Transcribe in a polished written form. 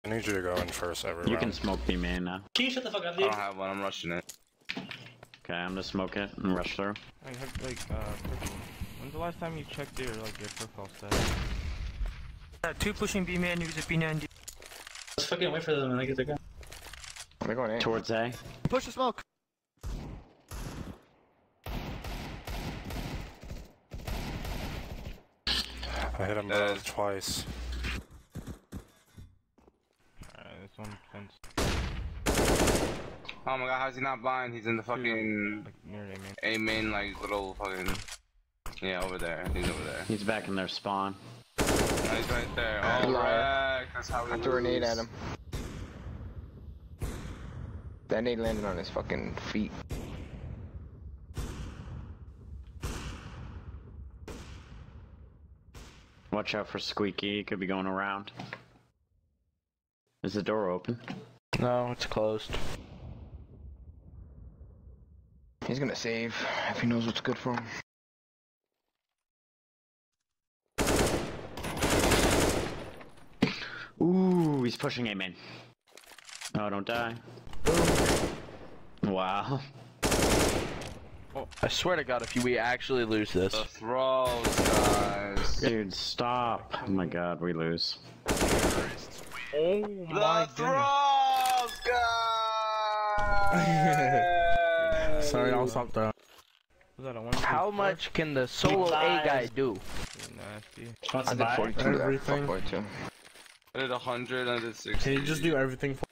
I need you to go in first every round. You can smoke B main now. Can you shut the fuck up, dude? I don't have one, I'm rushing it. Okay, I'm gonna smoke it and rush through. When's the last time you checked your profile stats? 2 pushing B man, use a B90. Let's fucking wait for them and I get their gun. They're going in. Towards A. Push the smoke. I hit him both twice. Alright, this one fence. Oh my god, how's he not blind? He's in the fucking Like, near A main. A main, like, little fucking... Yeah, over there. He's over there. He's back in their spawn. No, he's right there. Alright, that's how we I threw a nade at him. That nade landed on his fucking feet. Watch out for Squeaky, he could be going around. Is the door open? No, it's closed. He's gonna save if he knows what's good for him. Ooh, he's pushing A main. Oh, don't die. Wow. Oh, I swear to God, if we actually lose this. The throws, guys. Dude, stop. Oh my god, we lose. Oh my The throws, guys! Sorry, I'll stop throwing. How much can the solo A guy do? Nasty. Want I to did buy? 42 Everything. that. 42. I did 100, I did 60. Can you just do everything for